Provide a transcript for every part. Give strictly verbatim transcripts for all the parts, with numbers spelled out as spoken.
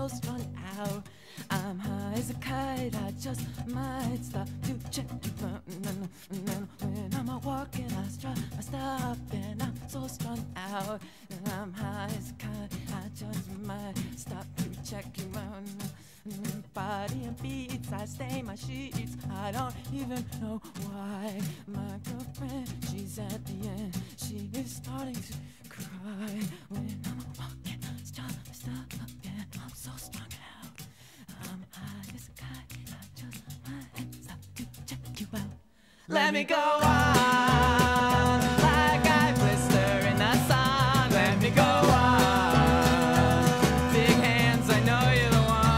so strung out. I'm high as a kite, I just might stop to check you out. And then when I'm out walking, I strut, I stop, and I'm so strung out. And I'm high as a kite, I just might stop to check you out. Body and beats, I stain my sheets. I don't even know why. My girlfriend, she's at the end. She is starting to cry. When I'm walking, stop, stop, and I'm so strung out. I'm high as a kite, I just might stop to check you out. Let me go on, like I blister in the sun. Let me go on, big hands, I know you're the one.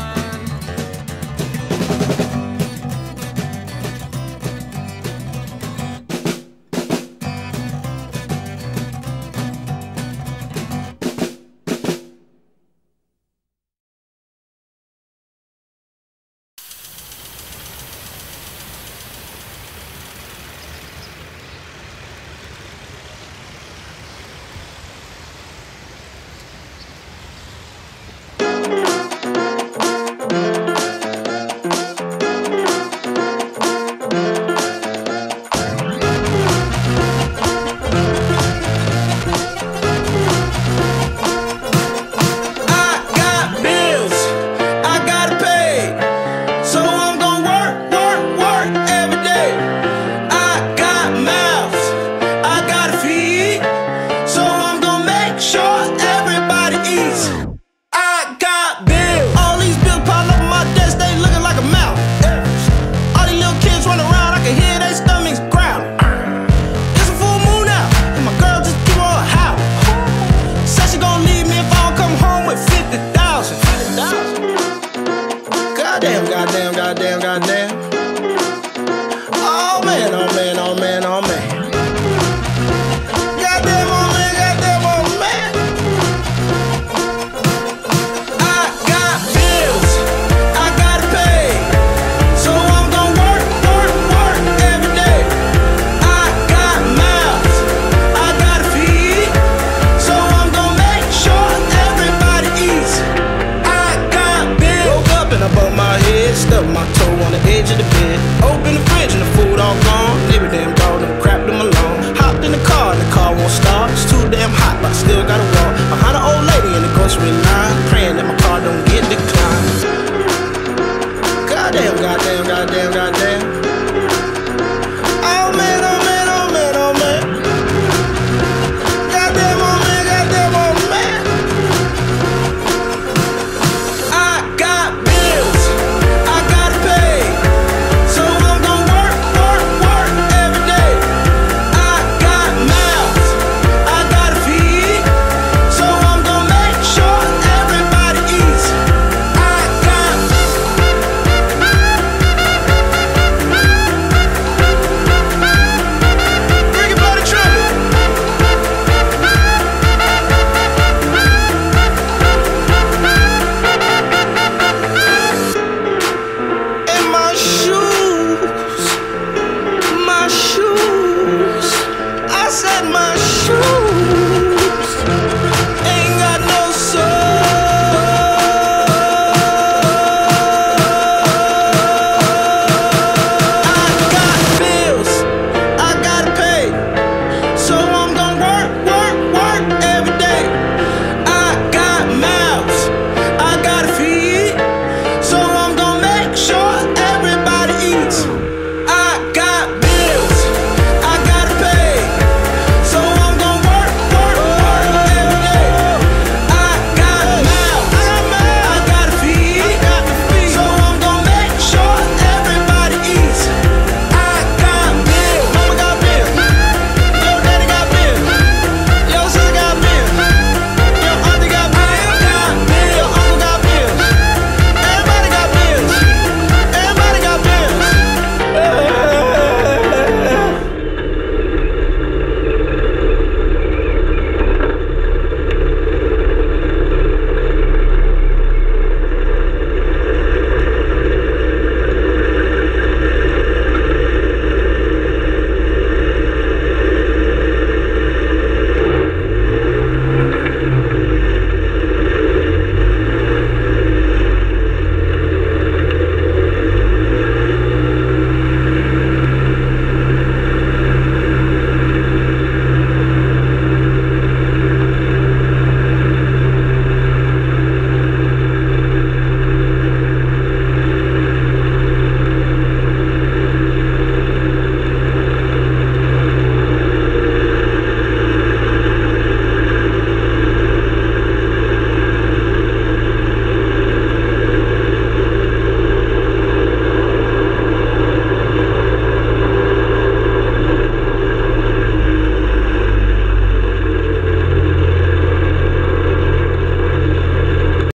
Goddamn, goddamn, goddamn, goddamn. Oh man, oh man, oh man, oh man. Goddamn, oh man, goddamn, oh man. I got bills, I gotta pay, so I'm gonna work, work, work every day. I got mouths, I gotta feed, so I'm gonna make sure everybody eats. I got bills. Woke up and I bumped my head, stubbed my toe on the edge of the bed. Open the fridge and the food all gone. Every damn dog done crapped them alone. Hopped in the car and the car won't start. It's too damn hot, but I still gotta walk behind an old lady in the grocery line.